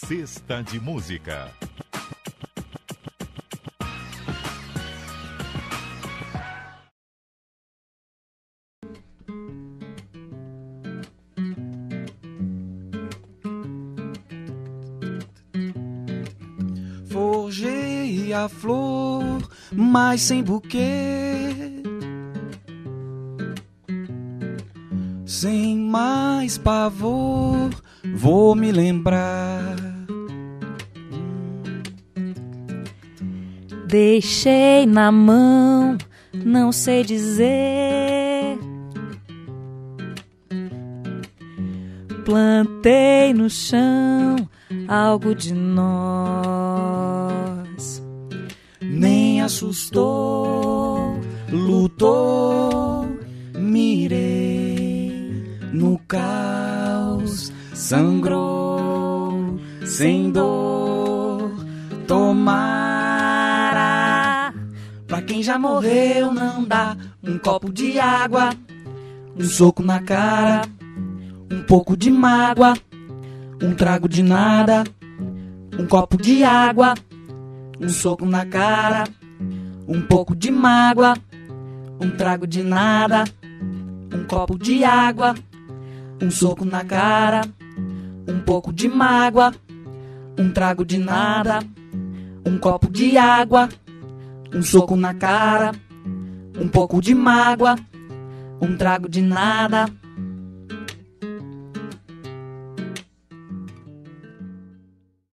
Cesta de Música. Forjei a flor, mas sem buquê, sem mais pavor, vou me lembrar. Deixei na mão, não sei dizer. Plantei no chão algo de nós. Nem assustou, lutou, mirei no caos, sangrou, sem dor, tomara. Pra quem já morreu não dá um copo de água, um soco na cara, um pouco de mágoa, um trago de nada, um copo de água, um soco na cara, um pouco de mágoa, um trago de nada, um copo de água, um soco na cara, um pouco de mágoa, um trago de nada, um copo de água, um soco na cara, um pouco de mágoa, um trago de nada.